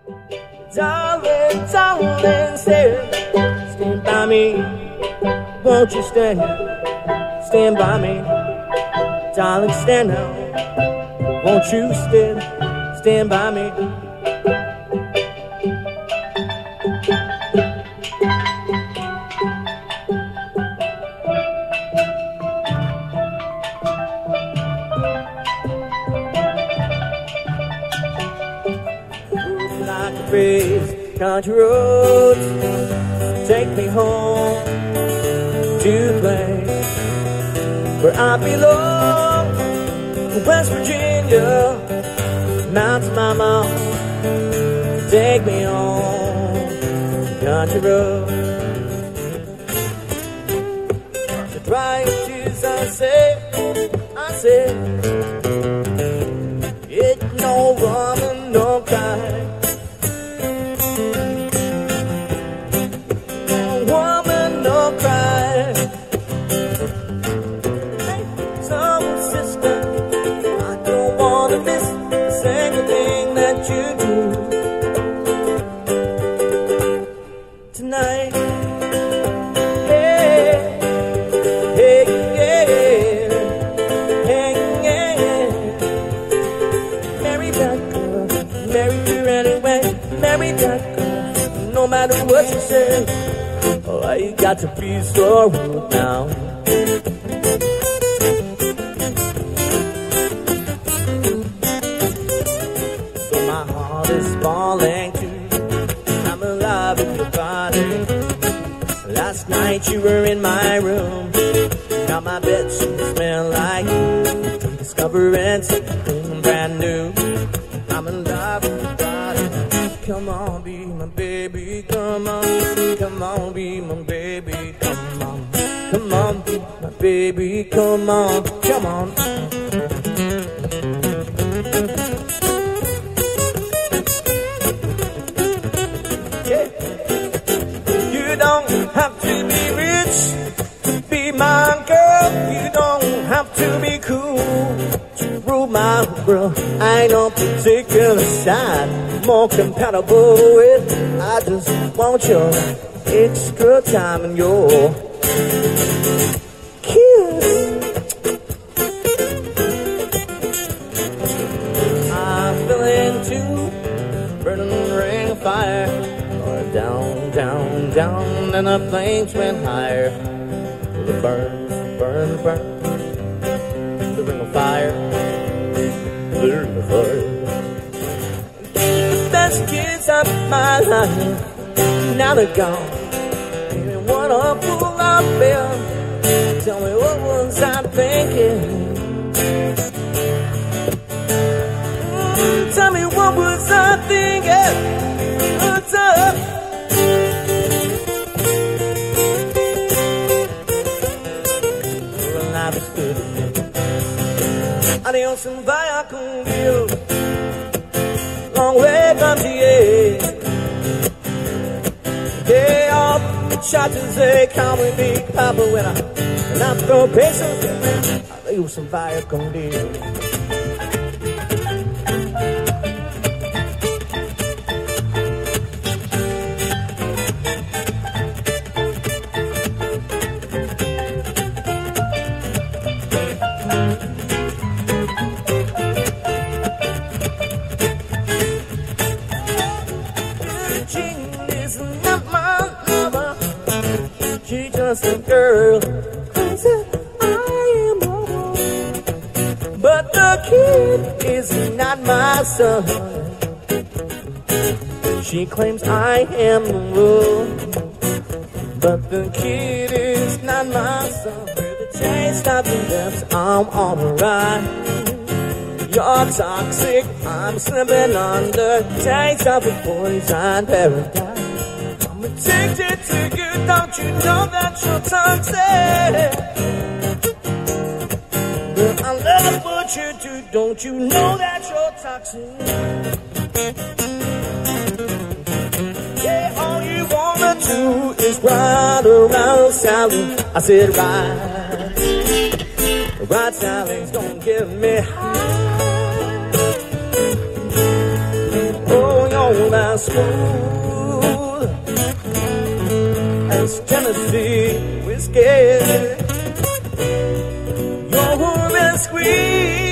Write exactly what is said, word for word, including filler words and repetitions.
Darling, darling, stay, stand by me. Won't you stay, stand by me. Darling, stand now. Won't you stand, stand by me. Country roads, take me home to the place where I belong. West Virginia, Mountain Mama, take me home, country road. To drive to sunset, I say, it's no woman, no cry. No matter what you say, oh, I got to be so rude now. So my heart is falling too. I'm alive with your body. Last night you were in my room. Now my bed sheets smell like you. Discovering something brand new. I'm in love with your body. Come on, be my baby, come on. Come on, be my baby, come on. Come on, be my baby, come on. Come on. Yeah. You don't have to be rich to be my girl. You don't have to be cool to rule my world. I ain't no particular side more compatible with. I just want your extra time and your kiss. I'm feeling too burning ring of fire. Or down, down, down, and the flames went higher. The burn, burn, burn. The ring of fire. The ring of fire. Best kids of my life, now they're gone. And what a fool I've been. Tell me, what was I thinking? Mm, tell me, what was I thinking? What's up? Well, life is good. Adios and vaya con Dios. Long way from here. Day off, shot to say, come with me, Papa, when I, and I'm throw patience, I'll leave some fire con Dios. A girl, crazy, I am a woman. But the kid is not my son. She claims I am the one, but the kid is not my son. With the taste of the lips, I'm on the ride. You're toxic, I'm slipping under. Taste of the poison paradise. Addicted to you, don't you know that you're toxic? Well, I love what you do, don't you know that you're toxic? Yeah, all you wanna do is ride around Sally. I said ride, ride Sally's gonna get me high. Oh, you're as smooth as Tennessee whiskey. You're warm and sweet